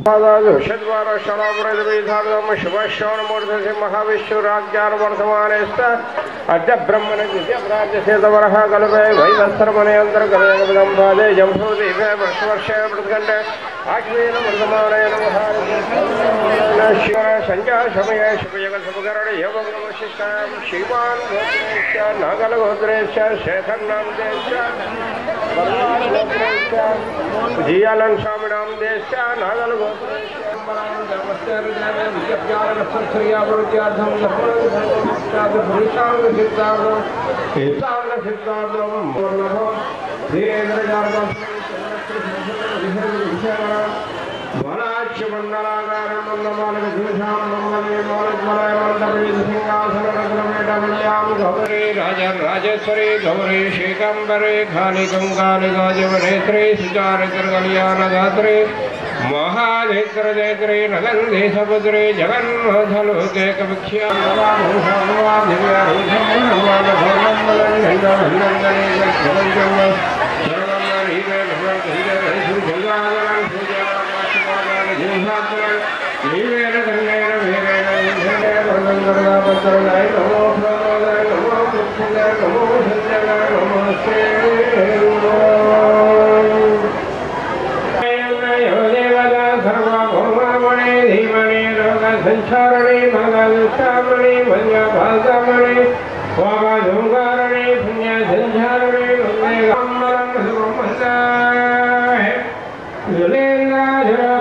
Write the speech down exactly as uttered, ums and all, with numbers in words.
षद्वार शलापुरम शुभश्रवणमूर्ति महाविष्णुराज्ञान वर्तमानेस्त अद्य ब्रह्मण द्वितीयप्राज्यसेतवरः कल्पे वैवत्सरमणे अन्तर्गतयगपदं पादे जम्भूदीपे वर्षवर्षे प्रतिगण्डे आश्वेन वर्तमानेन शिवर सञ्जाशमये शुभजगत्सुभकरणे योगनमशिष्टां श्रीमान् गोत्रेश्च नागलगोत्रेश्च शेखरनामदेश्च वर्णागोत्रेश्च जियालन स्वामिनां देश्च नागलगोत्रेश्च नमस्ते हृदये विद्याज्ञानमस्त्रियावृत्यार्थं पुरुषार्थसिद्धार्थं सिद्धार्थसिद्धार्थं पूर्णः धीरेन्द्रजातं वलाच्यमण्डलाकारं मन्दमालकशूषां मन्दमे मौलिकमलयमन्तपीतसिंहासनरत्नमेटमल्यां गौरी राजन् राजेश्वरी गौरी श्रीकम्बरे कालिकं कालिकाजवनेत्रे सुचारितर्कल्याणदात्रे महानेत्रनेत्रे नगन्धेशपुत्रे जगन्मोधलोके कविख्या संचारणे मंगलचामणे मन्यभागमणे वागाधुंगारणे पुण्य संचारणे मंगलमरं सुमंगलाय युलेन्द्राधर